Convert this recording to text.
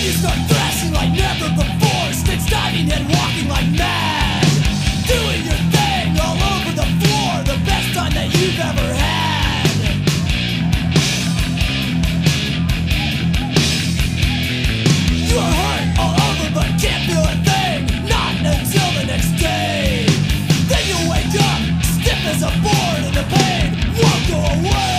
you start thrashing like never before, sticks diving and walking like mad, doing your thing all over the floor, the best time that you've ever had. You're hurt all over but can't feel a thing, not until the next day. Then you wake up, stiff as a board, and the pain won't go away.